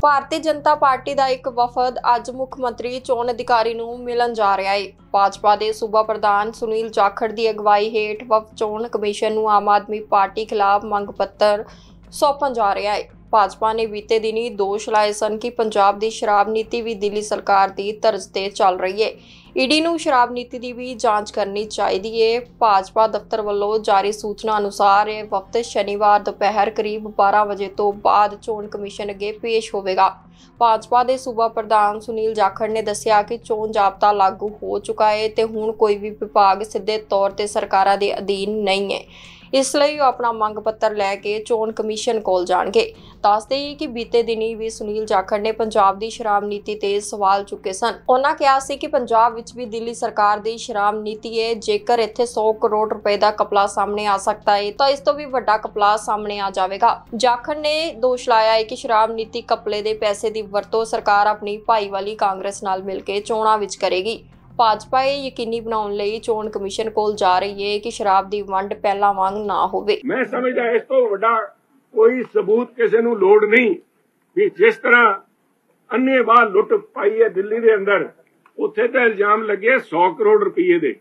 Bharatiya Janata party ਦਾ ਇੱਕ ਵਫਦ ਅੱਜ ਮੁੱਖ ਮੰਤਰੀ ਚੋਣ ਅਧਿਕਾਰੀ ਨੂੰ ਮਿਲਣ ਜਾ ਰਿਹਾ ਹੈ। ਭਾਜਪਾ ਦੇ ਸੂਬਾ ਪ੍ਰਧਾਨ ਸੁਨੀਲ ਜਾਖੜ ਦੀ ਅਗਵਾਈ ਹੇਠ ਵਫਦ ਚੋਣ ਕਮਿਸ਼ਨ ਨੂੰ ਆਮ ਆਦਮੀ ਪਾਰਟੀ ਖਿਲਾਫ ਮੰਗ ਪੱਤਰ ਸੌਂਪਣ ਜਾ ਰਿਹਾ ਹੈ। ਭਾਜਪਾ ਨੇ ਬੀਤੇ ਦਿਨੀ ਦੋਸ਼ ਲਾਏ ਸਨ ਕਿ ਪੰਜਾਬ ਦੀ ਸ਼ਰਾਬ ਨੀਤੀ ਵੀ ਦਿੱਲੀ ਸਰਕਾਰ ਦੀ ਤਰਜ਼ ਤੇ ਚੱਲ ਰਹੀ ਹੈ। ਈਡੀ ਨੂੰ ਸ਼ਰਾਬ ਨੀਤੀ ਦੀ ਵੀ ਜਾਂਚ ਕਰਨੀ ਚਾਹੀਦੀ ਹੈ। ਭਾਜਪਾ ਦਫ਼ਤਰ ਵੱਲੋਂ ਜਾਰੀ ਸੂਚਨਾ ਅਨੁਸਾਰ ਇਹ ਵਫਦ ਸ਼ਨੀਵਾਰ ਦੁਪਹਿਰ ਕਰੀਬ 12 ਵਜੇ ਤੋਂ ਬਾਅਦ ਚੋਣ ਕਮਿਸ਼ਨ ਅੱਗੇ ਪੇਸ਼ ਹੋਵੇਗਾ। ਭਾਜਪਾ ਦੇ ਸੂਬਾ ਪ੍ਰਧਾਨ ਸੁਨੀਲ ਜਾਖੜ ਨੇ ਦੱਸਿਆ ਕਿ ਚੋਣ ਜ਼ਾਬਤਾ ਲਾਗੂ ਹੋ ਚੁੱਕਾ ਹੈ ਤੇ ਹੁਣ ਕੋਈ ਵੀ ਵਿਭਾਗ ਸਿੱਧੇ ਤੌਰ ਤੇ ਸਰਕਾਰਾਂ ਦੇ ਅਧੀਨ ਨਹੀਂ ਹੈ। ਇਸ ਲਈ ਉਹ ਆਪਣਾ ਮੰਗ ਪੱਤਰ ਲੈ ਕੇ ਚੋਣ ਕਮਿਸ਼ਨ ਕੋਲ ਜਾਣਗੇ। ਦੱਸਦੇ ਹੀ ਕਿ ਬੀਤੇ ਦਿਨੀ ਵੀ ਸੁਨੀਲ ਜਾਖੜ ਨੇ ਪੰਜਾਬ ਦੀ ਸ਼ਰਾਬ ਨੀਤੀ ਤੇ ਸਵਾਲ ਚੁੱਕੇ ਸਨ। ਉਹਨਾਂ ਕਿਹਾ ਸੀ ਕਿ ਪੰਜਾਬ ਵਿੱਚ ਵੀ ਦਿੱਲੀ ਸਰਕਾਰ ਦੀ ਸ਼ਰਾਬ ਨੀਤੀ ਹੈ। ਜੇਕਰ ਇੱਥੇ 100 ਕਰੋੜ ਰੁਪਏ ਦਾ ਘਪਲਾ ਸਾਹਮਣੇ ਆ ਸਕਦਾ ਹੈ ਤਾਂ ਇਸ ਤੋਂ ਵੀ ਵੱਡਾ ਘਪਲਾ ਸਾਹਮਣੇ ਆ ਜਾਵੇਗਾ। ਜਾਖੜ ਨੇ ਦੋਸ਼ ਲਾਇਆ ਹੈ ਕਿ ਸ਼ਰਾਬ ਨੀਤੀ ਘਪਲੇ ਦੇ ਪੈਸੇ ਦੀ ਵਰਤੋਂ ਸਰਕਾਰ ਆਪਣੀ ਭਾਈਵਾਲੀ ਕਾਂਗਰਸ ਨਾਲ ਮਿਲ ਕੇ ਚੋਣਾਂ ਵਿੱਚ ਕਰੇਗੀ। ਭਾਜਪਾ ਇਹ ਯਕੀਨੀ ਬਣਾਉਣ ਲਈ ਚੋਣ ਕਮਿਸ਼ਨ ਕੋਲ ਜਾ ਰਹੀ ਹੈ ਕਿ ਸ਼ਰਾਬ ਦੀ ਵੰਡ ਪਹਿਲਾਂ ਵਾਂਗ ਨਾ ਹੋਵੇ। ਮੈਂ ਸਮਝਦਾ ਇਸ ਤੋਂ ਵੱਡਾ ਕੋਈ ਸਬੂਤ ਕਿਸੇ ਨੂੰ ਲੋੜ ਨਹੀਂ ਵੀ ਜਿਸ ਤਰ੍ਹਾਂ ਅੰਨ੍ਹੇਵਾਹ ਲੁੱਟ ਪਾਈ ਹੈ ਦਿੱਲੀ ਦੇ ਅੰਦਰ, ਉੱਥੇ ਤਾਂ ਇਲਜ਼ਾਮ ਲੱਗੇ 100 ਕਰੋੜ ਰੁਪਏ ਦੇ।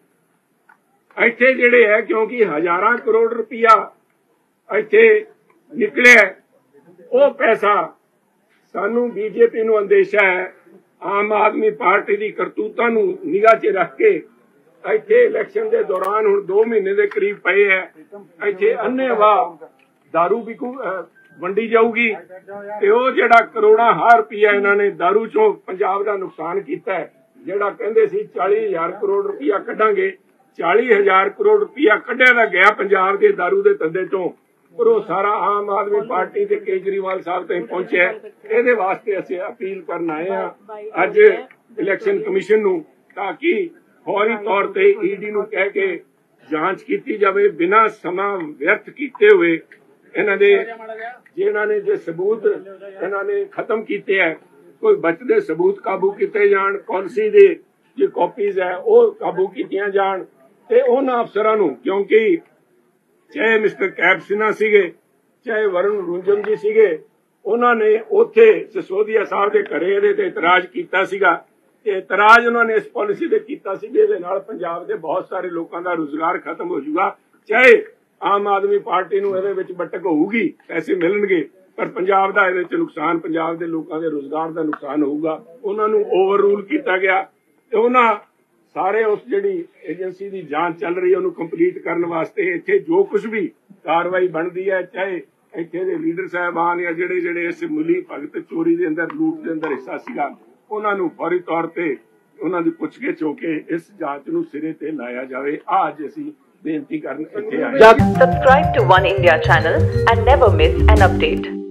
ਇੱਥੇ ਜਿਹੜੇ ਹੈ ਕਿਉਂਕਿ ਹਜ਼ਾਰਾਂ ਕਰੋੜ ਰੁਪਇਆ ਇੱਥੇ ਨਿਕਲਿਆ, ਉਹ ਪੈਸਾ ਸਾਨੂੰ ਬੀਜੇਪੀ ਨੂੰ ਅੰਦੇਸ਼ਾ ਹੈ ਆਮ ਆਦਮੀ ਪਾਰਟੀ ਦੀ ਕਰਤੂਤਾਂ ਨੂੰ ਨਿਗਾਹ 'ਚ ਰੱਖ ਕੇ ਇੱਥੇ ਇਲੈਕਸ਼ਨ ਦੇ ਦੌਰਾਨ ਹੁਣ 2 ਮਹੀਨੇ ਦੇ ਕਰੀਬ ਪਏ ਹੈ, ਇੱਥੇ ਅੰਨ੍ਹੇਵਾਹ ਦਾਰੂ ਵੀ ਵੰਡੀ ਜਾਊਗੀ ਤੇ ਉਹ ਜਿਹੜਾ ਕਰੋੜਾਂ ਹਾਰ ਰੁਪਇਆ ਇਹਨਾਂ ਨੇ ਦਾਰੂ ਚੋਂ ਪੰਜਾਬ ਦਾ ਨੁਕਸਾਨ ਕੀਤਾ ਹੈ। ਜਿਹੜਾ ਕਹਿੰਦੇ ਸੀ 40,000 ਕਰੋੜ ਰੁਪਇਆ ਕੱਢਾਂਗੇ, 40,000 ਕਰੋੜ ਰੁਪਇਆ ਕੱਢਿਆ ਦਾ ਗਿਆ ਪੰਜਾਬ ਦੇ ਦਾਰੂ ਦੇ ਧੰਦੇ ਚੋਂ, ਪਰ ਉਹ ਸਾਰਾ ਆਮ ਆਦਮੀ ਪਾਰਟੀ ਤੇ ਕੇਜਰੀਵਾਲ ਸਾਹਿਬ ਤੱਕ ਪਹੁੰਚਿਆ। ਇਹਦੇ ਵਾਸਤੇ ਅਸੀਂ ਅਪੀਲ ਕਰਨ ਆਏ ਹਾਂ ਅੱਜ ਇਲੈਕਸ਼ਨ ਕਮਿਸ਼ਨ ਨੂੰ, ਤਾਂ ਕਿ ਫੌਰੀ ਤੌਰ ਤੇ ਈਡੀ ਨੂੰ ਕਹਿ ਕੇ ਜਾਂਚ ਕੀਤੀ ਜਾਵੇ ਬਿਨਾਂ ਸਮਾਂ ਵਿਅਰਥ ਕੀਤੇ ਹੋਏ। ਇਹਨਾਂ ਦੇ ਜਿਹਨਾਂ ਨੇ ਜੇ ਸਬੂਤ ਇਹਨਾਂ ਨੇ ਖਤਮ ਕੀਤੇ ਹੈ, ਕੋਈ ਬਚਦੇ ਸਬੂਤ ਕਾਬੂ ਕੀਤੇ ਜਾਣ, ਪਾਲਿਸੀ ਦੇ ਜੇ ਕਾਪੀਜ਼ ਹੈ ਉਹ ਕਾਬੂ ਕੀਤੀਆਂ ਜਾਣ ਤੇ ਉਹਨਾਂ ਅਫਸਰਾਂ ਨੂੰ, ਕਿਉਂਕਿ ਚਾਹੇ ਮਿਸਟਰ ਕੈਪ ਸਿਨਹਾ ਸੀਗੇ ਚਾਹੇ ਵਰੁਣ ਰੁੰਜਨ ਜੀ ਸੀਗੇ, ਉਹਨਾਂ ਨੇ ਉੱਥੇ ਸਿਸੋਦੀਆ ਸਾਹਿਬ ਦੇ ਘਰੇ ਇਹਦੇ ਤੇ ਇਤਰਾਜ਼ ਕੀਤਾ ਸੀਗਾ। ਤੇ ਇਤਰਾਜ਼ ਉਹਨਾਂ ਨੇ ਇਸ ਪਾਲਿਸੀ ਤੇ ਕੀਤਾ ਸੀ ਜਿਹਦੇ ਨਾਲ ਪੰਜਾਬ ਦੇ ਬਹੁਤ ਸਾਰੇ ਲੋਕਾਂ ਦਾ ਰੁਜ਼ਗਾਰ ਖਤਮ ਹੋ ਜਾਊਗਾ। ਚਾਹੇ ਆਮ ਆਦਮੀ ਪਾਰਟੀ ਨੂੰ ਇਹਦੇ ਵਿੱਚ ਬਟਕ ਹੋਊਗੀ, ਪੈਸੇ ਮਿਲਣਗੇ, ਪਰ ਪੰਜਾਬ ਦਾ ਇਹਦੇ ਚ ਨੁਕਸਾਨ, ਪੰਜਾਬ ਦੇ ਲੋਕਾਂ ਦੇ ਰੁਜ਼ਗਾਰ ਦਾ ਨੁਕਸਾਨ ਹੋਊਗਾ। ਉਹਨਾਂ ਨੂੰ ਓਵਰ ਰੂਲ ਕੀਤਾ ਗਿਆ ਤੇ ਉਹਨਾਂ ਸਾਰੇ ਉਸ ਜਿਹੜੀ ਏਜੰਸੀ ਦੀ ਜਾਂਚ ਚੱਲ ਰਹੀ ਹੈ ਉਹਨੂੰ ਕੰਪਲੀਟ ਕਰਨ ਵਾਸਤੇ ਇੱਥੇ ਜੋ ਕੁਝ ਵੀ ਕਾਰਵਾਈ ਬਣਦੀ ਹੈ, ਚਾਹੇ ਇੱਥੇ ਦੇ ਲੀਡਰ ਸਾਹਿਬਾਨ ਜਾਂ ਜਿਹੜੇ ਇਸ ਮਿਲੀ ਭਗਤ ਚੋਰੀ ਦੇ ਅੰਦਰ, ਲੂਟ ਦੇ ਅੰਦਰ ਹਿੱਸਾ ਸੀਗਾ, ਉਹਨਾਂ ਨੂੰ ਫੌਰੀ ਤੌਰ ਤੇ ਉਹਨਾਂ ਦੀ ਪੁੱਛਗਿੱਛ ਹੋ ਕੇ ਇਸ ਜਾਂਚ ਨੂੰ ਸਿਰੇ ਤੇ ਲਾਇਆ ਜਾਵੇ। ਅੱਜ ਅਸੀਂ ਬੇਨਤੀ ਕਰਨ ਇੱਥੇ ਆਏ। Subscribe to One India channel and never miss an update.